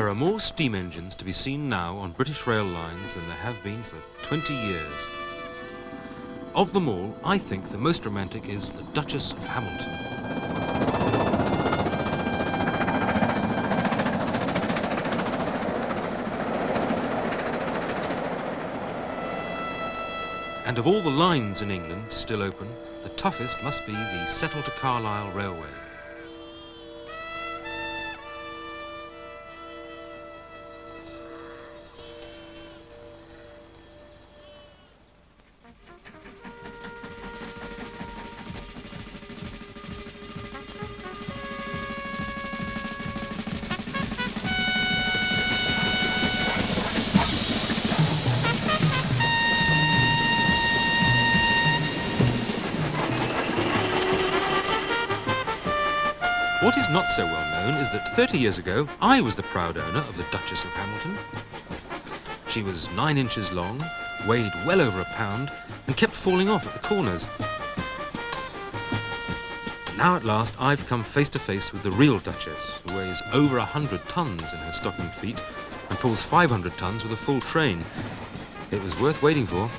There are more steam engines to be seen now on British rail lines than there have been for 20 years. Of them all, I think the most romantic is the Duchess of Hamilton. And of all the lines in England still open, the toughest must be the Settle-Carlisle Railway. What is not so well known is that 30 years ago, I was the proud owner of the Duchess of Hamilton. She was 9 inches long, weighed well over a pound, and kept falling off at the corners. Now at last, I've come face to face with the real Duchess, who weighs over 100 tons in her stocking feet and pulls 500 tons with a full train. It was worth waiting for.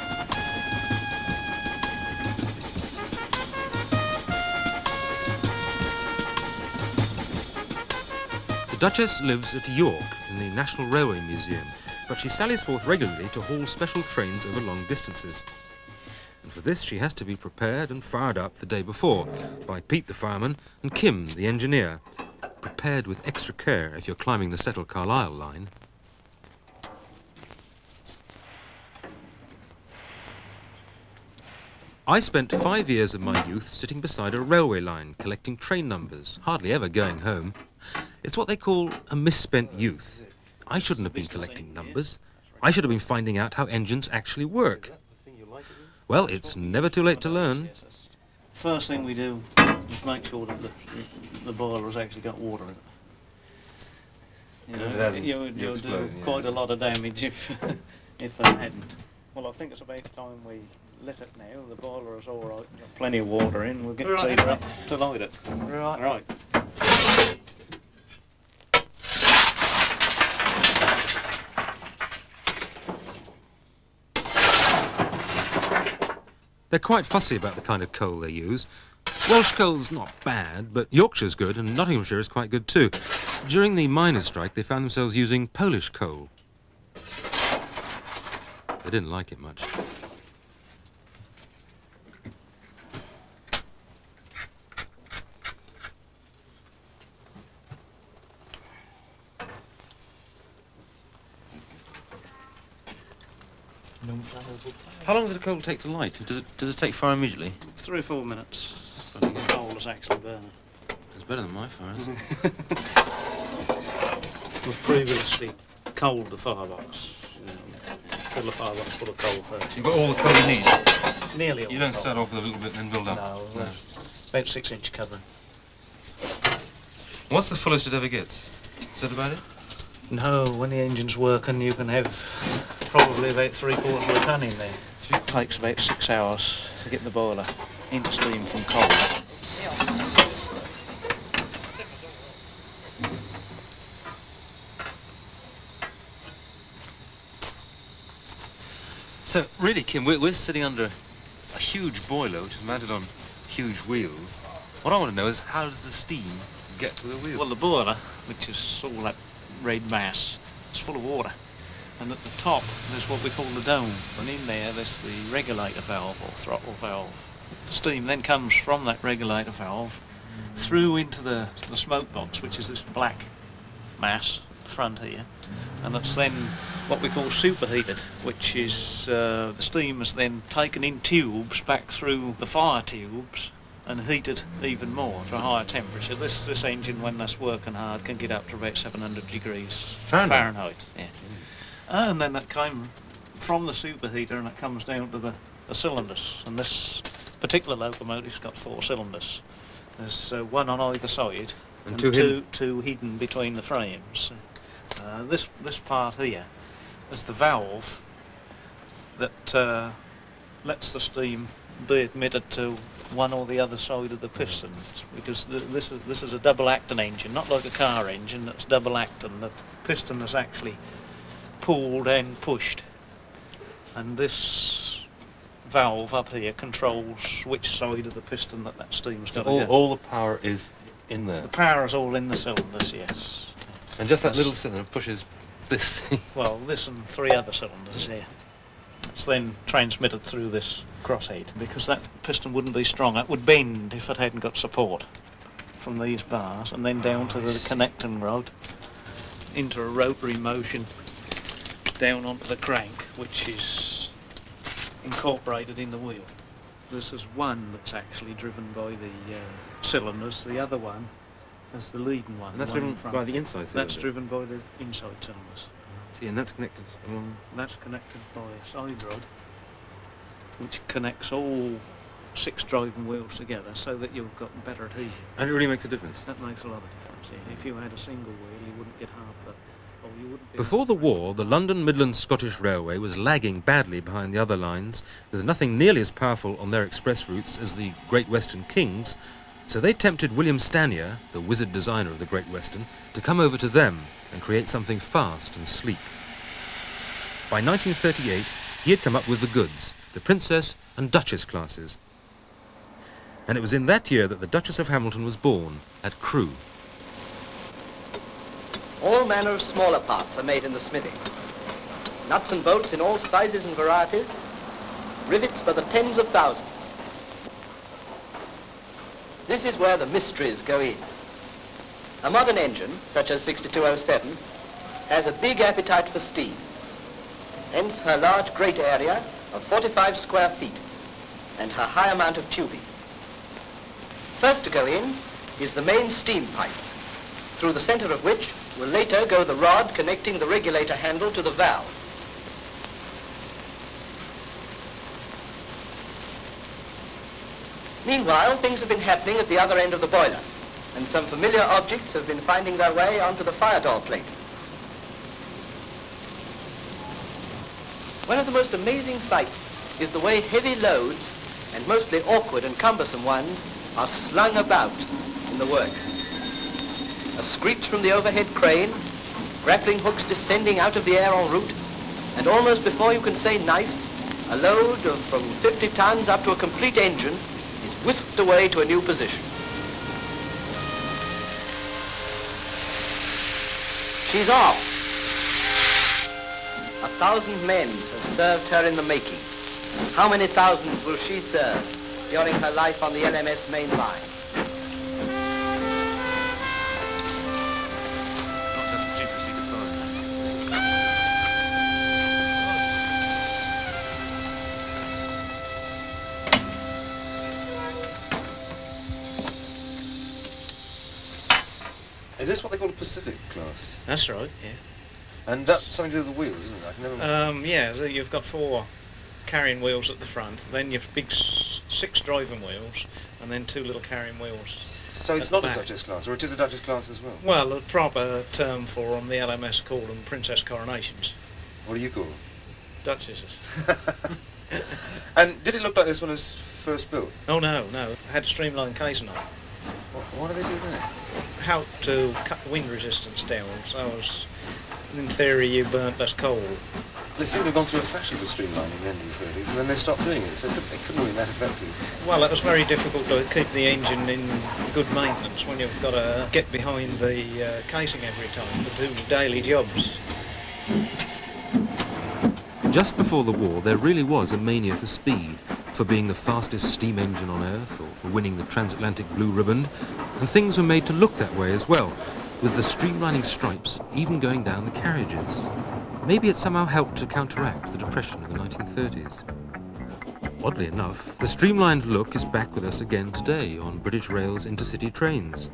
The Duchess lives at York in the National Railway Museum, but she sallies forth regularly to haul special trains over long distances. And for this she has to be prepared and fired up the day before by Pete the fireman and Kim the engineer, prepared with extra care if you're climbing the Settle-Carlisle Line. I spent 5 years of my youth sitting beside a railway line collecting train numbers, hardly ever going home. It's what they call a misspent youth. I shouldn't have been collecting numbers. I should have been finding out how engines actually work. Well, it's never too late to learn. First thing we do is make sure that the boiler has actually got water in it. You'll do quite a lot of damage if it hadn't. Well, I think it's about time we lit it now. The boiler is all right. Got plenty of water in. We'll get the feeder up to light it. Right. They're quite fussy about the kind of coal they use. Welsh coal's not bad, but Yorkshire's good and Nottinghamshire is quite good too. During the miners' strike, they found themselves using Polish coal. They didn't like it much. How long does the coal take to light? Does it take fire immediately? 3 or 4 minutes. The coal is actually burning. It's better than my fire, isn't it? We've previously coaled the firebox. Fill the firebox full of coal first. You've got all the coal you need? Nearly all. You don't start off with a little bit and then build up? No. About 6-inch covering. What's the fullest it ever gets? Is that about it? No, when the engine's working you can have probably about 3/4 of a tonne in there. It takes about 6 hours to get the boiler into steam from coal. So really, Kim, we're sitting under a huge boiler which is mounted on huge wheels. What I want to know is how does the steam get to the wheel? Well, the boiler, which is all that red mass, is full of water. And at the top there's what we call the dome, and in there there's the regulator valve or throttle valve. The steam then comes from that regulator valve through into the smoke box, which is this black mass at the front here, and that's then what we call superheated, which is the steam is then taken in tubes back through the fire tubes and heated even more to a higher temperature. This engine, when that's working hard, can get up to about 700 degrees Fahrenheit. Yeah. And then that came from the superheater and it comes down to the cylinders. And this particular locomotive's got 4 cylinders. There's one on either side and two hidden between the frames. This part here is the valve that lets the steam be admitted to one or the other side of the pistons, because this is a double acting engine, not like a car engine that's double acting. The piston is actually pulled and pushed, and this valve up here controls which side of the piston that steam's got to go. All the power is in there? The power is all in the cylinders, yes. And just that little cylinder pushes this thing? Well, this and 3 other cylinders here. It's then transmitted through this crosshead, because that piston wouldn't be strong. It would bend if it hadn't got support from these bars, and then down to the connecting rod, into a rotary motion, down onto the crank, which is incorporated in the wheel. This is one that's actually driven by the cylinders. The other one is the leading one. And that's driven by the inside cylinder? That's driven by the inside cylinders. See, and that's connected along... That's connected by a side rod, which connects all 6 driving wheels together, so that you've got better adhesion. And it really makes a difference? That makes a lot of difference, yeah. If you had a single wheel, you wouldn't get half that. Before the war, the London Midland Scottish Railway was lagging badly behind the other lines, with nothing nearly as powerful on their express routes as the Great Western Kings, so they tempted William Stanier, the wizard designer of the Great Western, to come over to them and create something fast and sleek. By 1938, he had come up with the goods, the Princess and Duchess classes. And it was in that year that the Duchess of Hamilton was born, at Crewe. All manner of smaller parts are made in the smithy. Nuts and bolts in all sizes and varieties, rivets by the tens of thousands. This is where the mysteries go in. A modern engine, such as 6207, has a big appetite for steam. Hence her large grate area of 45 square feet and her high amount of tubing. First to go in is the main steam pipe, through the center of which will later go the rod connecting the regulator handle to the valve. Meanwhile, things have been happening at the other end of the boiler, and some familiar objects have been finding their way onto the fire door plate. One of the most amazing sights is the way heavy loads, and mostly awkward and cumbersome ones, are slung about in the work. A screech from the overhead crane, grappling hooks descending out of the air en route, and almost before you can say knife, a load of from 50 tons up to a complete engine is whisked away to a new position. She's off. 1,000 men have served her in the making. How many thousands will she serve during her life on the LMS main line? Is this what they call a Pacific class? That's right, yeah. And that's something to do with the wheels, isn't it? I can never... Yeah, so you've got 4 carrying wheels at the front, then you've big 6 driving wheels, and then 2 little carrying wheels. So it's not a Duchess class, or it is a Duchess class as well? Well, the proper term for them, the LMS call them Princess Coronations. What do you call them? Duchesses. And did it look like this when it was first built? Oh no, no. It had a streamlined casing on it. What do they do there? How to cut the wind resistance down, so as, in theory, you burnt less coal. They seem to have gone through a fashion for streamlining in the end of the 30s, and then they stopped doing it, so it couldn't have been that effective. Well, it was very difficult to keep the engine in good maintenance when you've got to get behind the casing every time to do daily jobs. Just before the war, there really was a mania for speed, for being the fastest steam engine on Earth, or for winning the transatlantic blue ribbon, and things were made to look that way as well, with the streamlining stripes even going down the carriages. Maybe it somehow helped to counteract the depression of the 1930s. Oddly enough, the streamlined look is back with us again today on British Rail's intercity trains.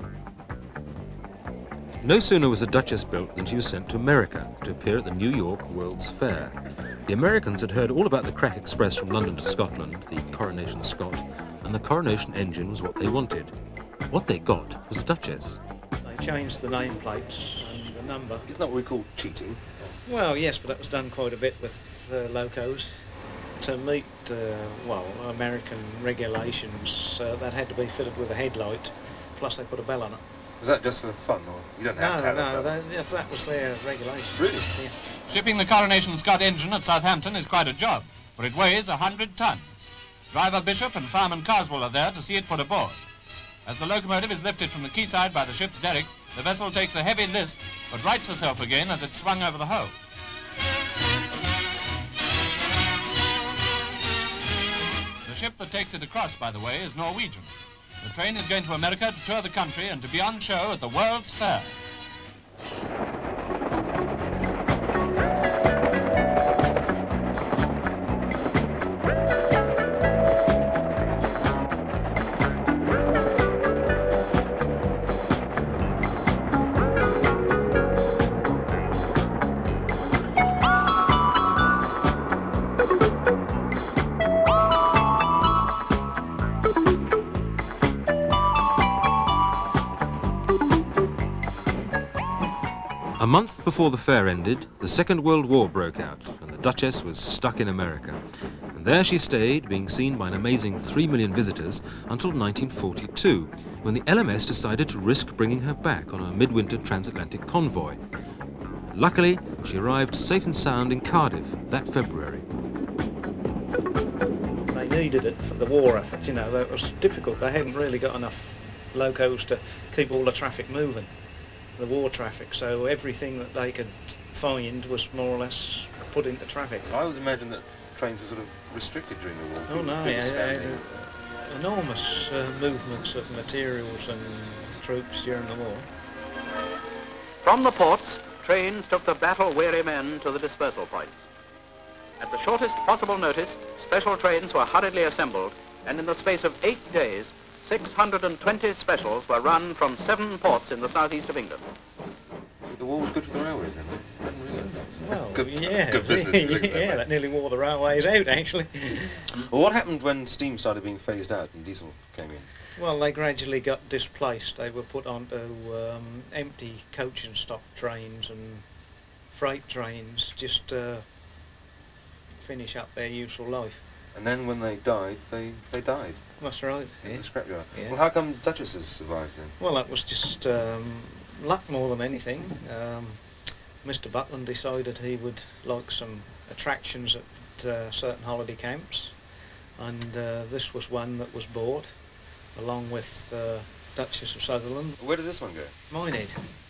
No sooner was the Duchess built than she was sent to America to appear at the New York World's Fair. The Americans had heard all about the crack express from London to Scotland, the Coronation Scot, and the Coronation engine was what they wanted. What they got was a Duchess. They changed the nameplates and the number. Isn't that what we call cheating? Well, yes, but that was done quite a bit with locos. to meet, well, American regulations, that had to be fitted with a headlight, plus they put a bell on it. Was that just for fun, or you don't have to have No, a bell? that was their regulation. Really? Yeah. Shipping the Coronation Scott engine at Southampton is quite a job, for it weighs 100 tons. Driver Bishop and fireman Carswell are there to see it put aboard. As the locomotive is lifted from the quayside by the ship's derrick, the vessel takes a heavy list, but rights herself again as it's swung over the hull. The ship that takes it across, by the way, is Norwegian. The train is going to America to tour the country and to be on show at the World's Fair. A month before the fair ended, the Second World War broke out, and the Duchess was stuck in America. And there she stayed, being seen by an amazing 3 million visitors, until 1942, when the LMS decided to risk bringing her back on a midwinter transatlantic convoy. Luckily, she arrived safe and sound in Cardiff that February. They needed it for the war effort, you know, that was difficult. They hadn't really got enough locos to keep all the traffic moving, the war traffic, so everything that they could find was more or less put into traffic. I always imagined that trains were sort of restricted during the war. Oh no, enormous movements of materials and troops during the war. From the ports, trains took the battle-weary men to the dispersal points. At the shortest possible notice, special trains were hurriedly assembled, and in the space of 8 days, 620 specials were run from 7 ports in the southeast of England. The war was good for the railways then? Well, good, yeah, good business. yeah, that nearly wore the railways out, actually. Well, what happened when steam started being phased out and diesel came in? Well, they gradually got displaced. They were put onto empty coach and stock trains and freight trains just to finish up their useful life. And then when they died, they died. That's right. In Yeah. the scrapyard. Yeah. Well, how come Duchesses survived then? Well, that was just luck more than anything. Mr. Butland decided he would like some attractions at certain holiday camps, and this was one that was bought, along with Duchess of Sutherland. Where did this one go? Minehead.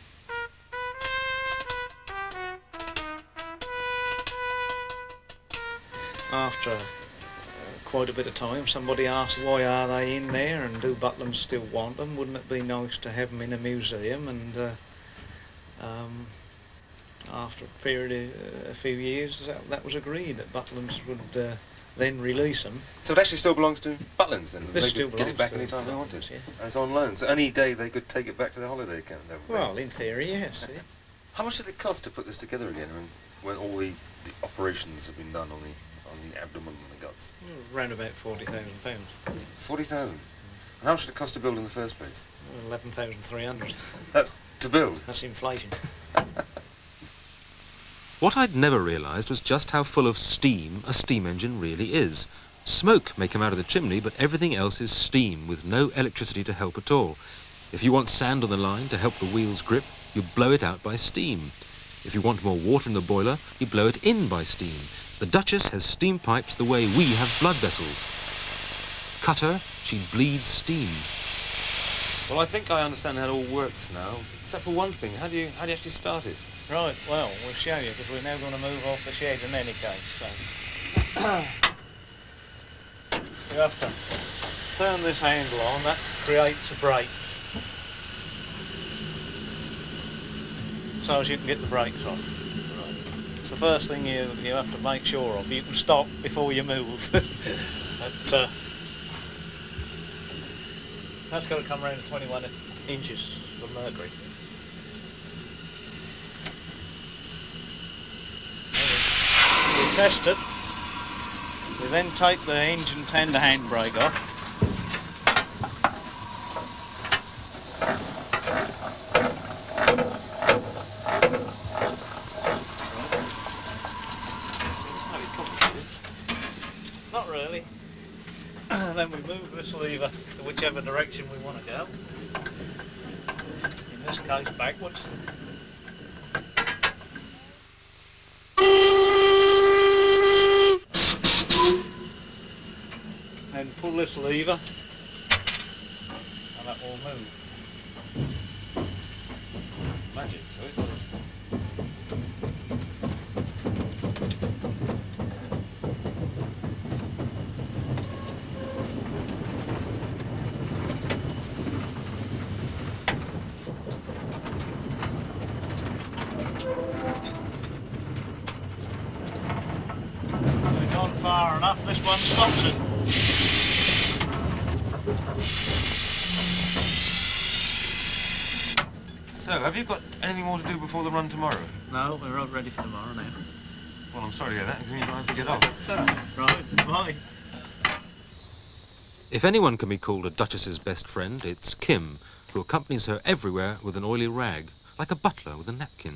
After quite a bit of time, somebody asked why are they in there and do Butland still want them? Wouldn't it be nice to have them in a museum? And after a period of a few years, that was agreed that Butlands would then release them. So it actually still belongs to Butlands then? This They still could get it back belongs to any time they wanted? Yeah. And it's on loan, so any day they could take it back to their holiday camp? Well, in theory, yes. Yeah. How much did it cost to put this together again when all the operations have been done on the abdomen and the guts? Around about £40,000. 40,000? And how much did it cost to build in the first place? 11,300. That's to build? That's inflation. What I'd never realised was just how full of steam a steam engine really is. Smoke may come out of the chimney, but everything else is steam, with no electricity to help at all. If you want sand on the line to help the wheels grip, you blow it out by steam. If you want more water in the boiler, you blow it in by steam. The Duchess has steam pipes the way we have blood vessels. Cut her, she'd bleed steam. Well, I think I understand how it all works now, except for one thing. How do you actually start it? Right, well, we'll show you, because we're now going to move off the shed in any case. So. You have to turn this handle on, that creates a brake. So as you can get the brakes on. It's the first thing you have to make sure of. You can stop before you move. But, that's got to come around to 21 inches of mercury. We test it. We then take the engine tender handbrake off. then we move this lever to whichever direction we want to go. In this case, backwards. Then pull this lever and that will move. Magic, so it does. We've gone far enough, this one stops it. So, have you got anything more to do before the run tomorrow? No, we're all ready for tomorrow now. Well, I'm sorry to hear that, because it means I have to get off. Right, bye. If anyone can be called a Duchess's best friend, it's Kim, who accompanies her everywhere with an oily rag, like a butler with a napkin.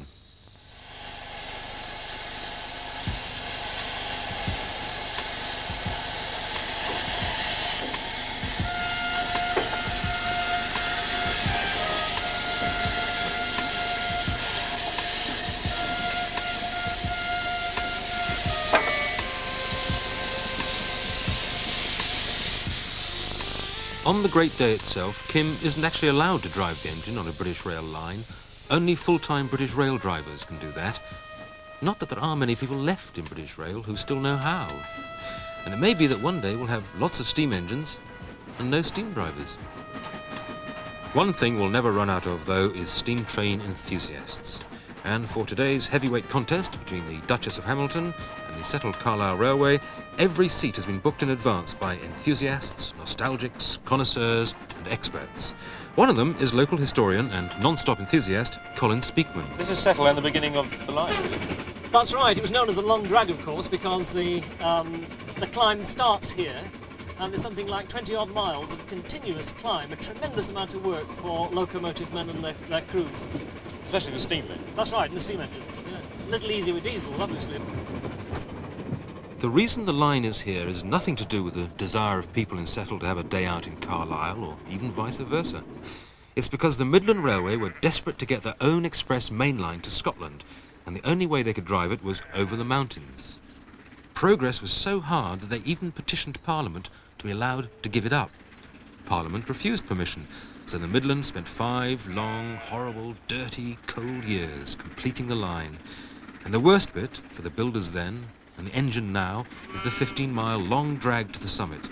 On the great day itself, Kim isn't actually allowed to drive the engine on a British rail line. Only full-time British rail drivers can do that. Not that there are many people left in British Rail who still know how. And it may be that one day we'll have lots of steam engines and no steam drivers. One thing we'll never run out of, though, is steam train enthusiasts. And for today's heavyweight contest between the Duchess of Hamilton and the Settle-Carlisle Railway, every seat has been booked in advance by enthusiasts, nostalgics, connoisseurs and experts. One of them is local historian and non-stop enthusiast Colin Speakman. This is Settle and the beginning of the line. That's right. It was known as the Long Drag, of course, because the climb starts here, and there's something like 20-odd miles of continuous climb, a tremendous amount of work for locomotive men and their crews. Especially the steam men. That's right, and the steam engines. Yeah. A little easier with diesel, obviously. The reason the line is here is nothing to do with the desire of people in Settle to have a day out in Carlisle, or even vice versa. It's because the Midland Railway were desperate to get their own express main line to Scotland, and the only way they could drive it was over the mountains. Progress was so hard that they even petitioned Parliament to be allowed to give it up. Parliament refused permission, so the Midland spent 5 long, horrible, dirty, cold years completing the line. And the worst bit, for the builders then, and the engine now, is the 15-mile long drag to the summit.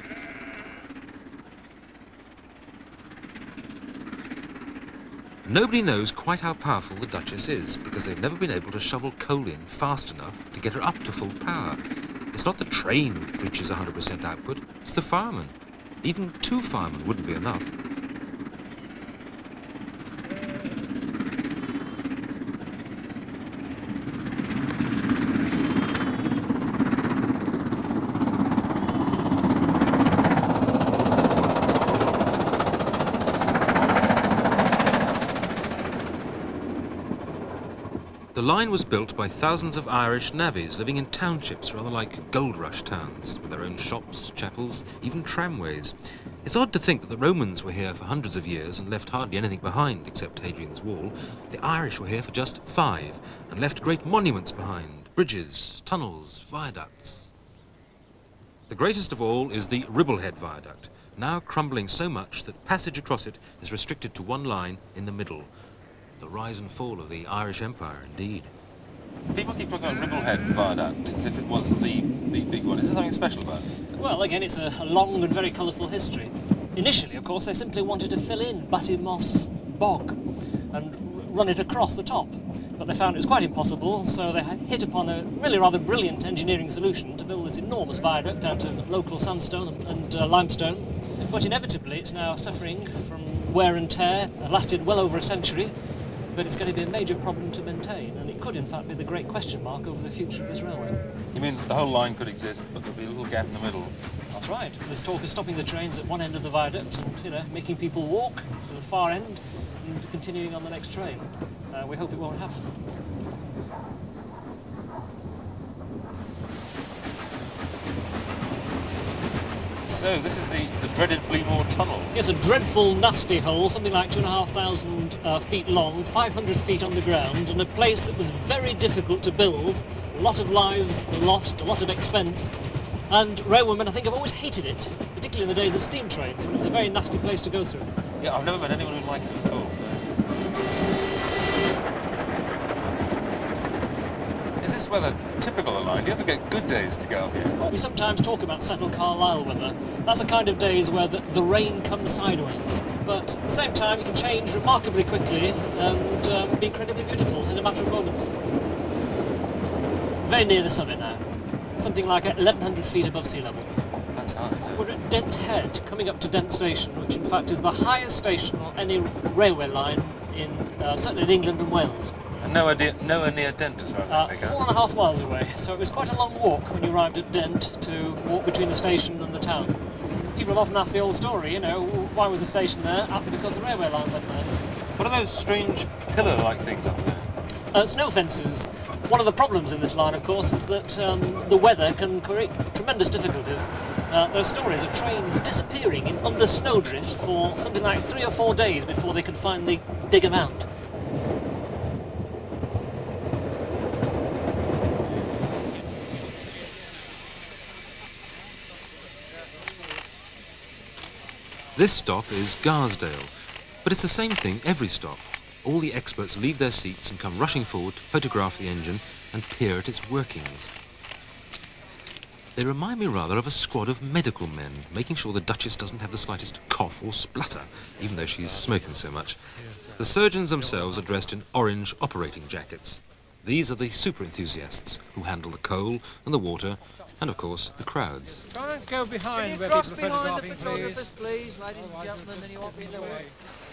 Nobody knows quite how powerful the Duchess is, because they've never been able to shovel coal in fast enough to get her up to full power. It's not the train which reaches 100% output, it's the firemen. Even 2 firemen wouldn't be enough. The line was built by thousands of Irish navvies living in townships rather like gold rush towns, with their own shops, chapels, even tramways. It's odd to think that the Romans were here for hundreds of years and left hardly anything behind except Hadrian's Wall. The Irish were here for just 5 and left great monuments behind, bridges, tunnels, viaducts. The greatest of all is the Ribblehead Viaduct, now crumbling so much that passage across it is restricted to one line in the middle. The rise and fall of the Irish Empire, indeed. People keep talking about Ribblehead Viaduct as if it was the big one. Is there something special about it? Well, again, it's a long and very colourful history. Initially, of course, they simply wanted to fill in Batty Moss Bog and run it across the top. But they found it was quite impossible, so they hit upon a really rather brilliant engineering solution to build this enormous viaduct out of local sandstone and limestone. But inevitably, it's now suffering from wear and tear. It lasted well over a century. But it's going to be a major problem to maintain, and it could in fact be the great question mark over the future of this railway. You mean the whole line could exist, but there'll be a little gap in the middle? That's right. There's talk of stopping the trains at one end of the viaduct and, making people walk to the far end and continuing on the next train. We hope it won't happen. So, this is the dreaded Bleemore Tunnel. Yes, a dreadful, nasty hole, something like 2,500 feet long, 500 feet underground, and a place that was very difficult to build. A lot of lives lost, a lot of expense. And railwaymen, I think, have always hated it, particularly in the days of steam trains. I mean, it was a very nasty place to go through. Yeah, I've never met anyone who liked it at all. Is this weather typical of the line? Do you ever get good days to go up here? Well, we sometimes talk about Settle-Carlisle weather. That's the kind of days where the rain comes sideways. But at the same time, it can change remarkably quickly and be incredibly beautiful in a matter of moments. Very near the summit now. Something like 1,100 feet above sea level. That's high, isn't it? We're at Dent Head, coming up to Dent Station, which in fact is the highest station on any railway line in certainly in England and Wales. And nowhere near Dent as far as I make out. 4.5 miles away, so it was quite a long walk when you arrived at Dent to walk between the station and the town. People have often asked the old story, you know, why was the station there? Because the railway line went there. What are those strange pillar-like things up there? Snow fences. One of the problems in this line, of course, is that the weather can create tremendous difficulties. There are stories of trains disappearing under snowdrift for something like 3 or 4 days before they could finally dig them out. This stop is Garsdale, but it's the same thing every stop. All the experts leave their seats and come rushing forward to photograph the engine and peer at its workings. They remind me rather of a squad of medical men, making sure the Duchess doesn't have the slightest cough or splutter, even though she's smoking so much. The surgeons themselves are dressed in orange operating jackets. These are the super enthusiasts who handle the coal and the water and, of course, the crowds. Try and go behind where Cross people are behind the photographing, photographers, please, ladies and gentlemen, then you won't be in the way.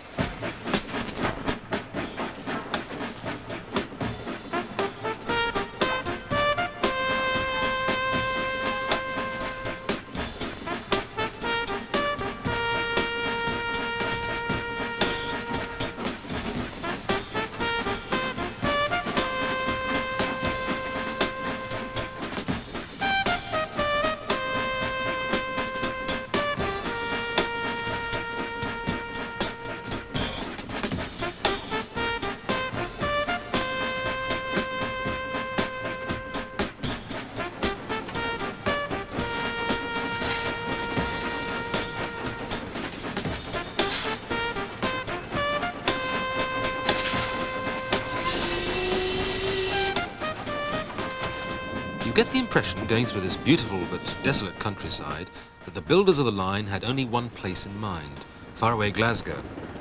You get the impression, going through this beautiful but desolate countryside, that the builders of the line had only one place in mind, faraway Glasgow.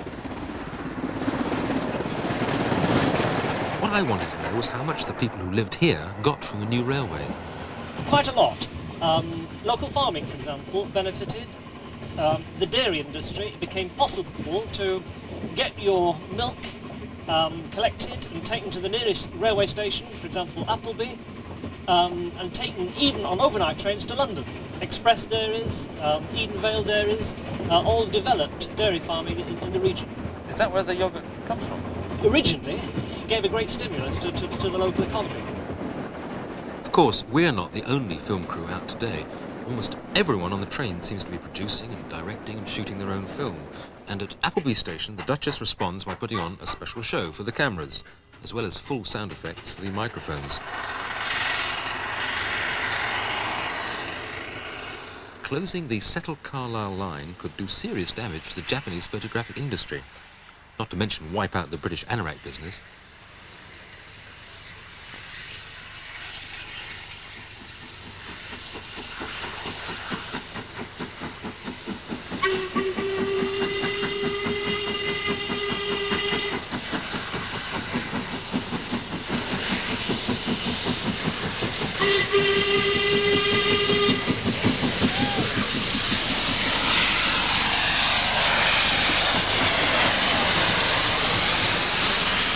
What I wanted to know was how much the people who lived here got from the new railway. Quite a lot. Local farming, for example, benefited. The dairy industry, it became possible to get your milk collected and taken to the nearest railway station, for example Appleby, and taken even on overnight trains to London. Express dairies, Edenvale dairies, all developed dairy farming in the region. Is that where the yoghurt comes from? Originally, it gave a great stimulus to the local economy. Of course, we're not the only film crew out today. Almost everyone on the train seems to be producing and directing and shooting their own film. And at Appleby Station, the Duchess responds by putting on a special show for the cameras, as well as full sound effects for the microphones. Closing the Settle-Carlisle Line could do serious damage to the Japanese photographic industry, not to mention wipe out the British anorak business.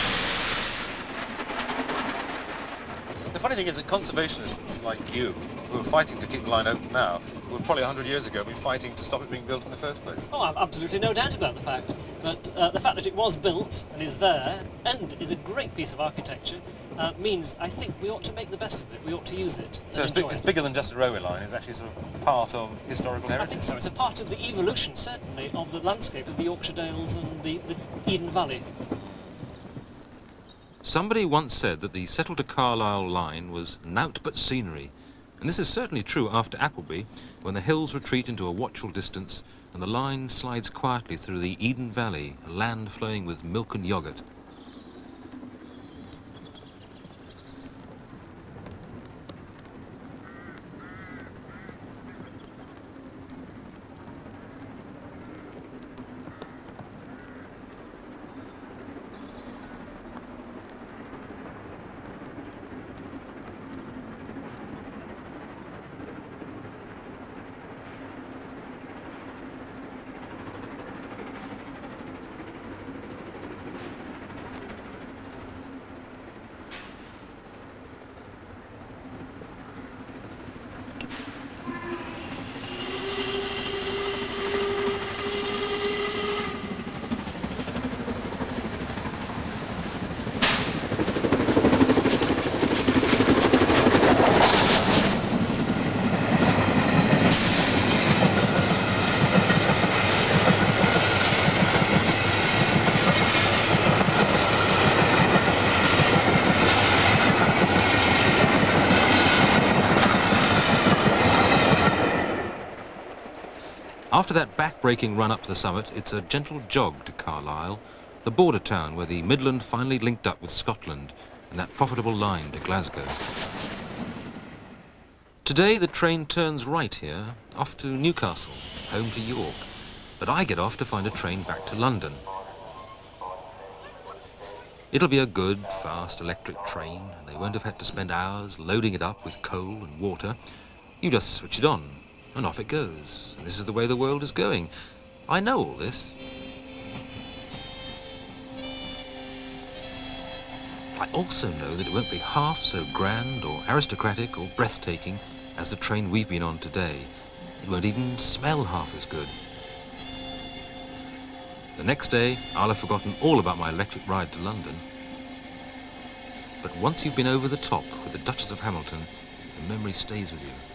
The funny thing is that conservationists like you who are fighting to keep the line open now would probably 100 years ago be fighting to stop it being built in the first place. Oh, I've absolutely no doubt about the fact. But the fact that it was built and is there and is a great piece of architecture means I think we ought to make the best of it. We ought to use it. So it's bigger than just a railway line. It's actually sort of part of historical heritage. I think so. It's a part of the evolution, certainly, of the landscape of the Yorkshire Dales and the Eden Valley. Somebody once said that the Settle-Carlisle Line was naught but scenery, and this is certainly true after Appleby, when the hills retreat into a watchful distance and the line slides quietly through the Eden Valley, a land flowing with milk and yoghurt. After that back-breaking run up to the summit, it's a gentle jog to Carlisle, the border town where the Midland finally linked up with Scotland and that profitable line to Glasgow. Today the train turns right here, off to Newcastle, home to York, but I get off to find a train back to London. It'll be a good, fast electric train, and they won't have had to spend hours loading it up with coal and water. You just switch it on, and off it goes. And this is the way the world is going. I know all this. I also know that it won't be half so grand or aristocratic or breathtaking as the train we've been on today. It won't even smell half as good. The next day, I'll have forgotten all about my electric ride to London. But once you've been over the top with the Duchess of Hamilton, the memory stays with you.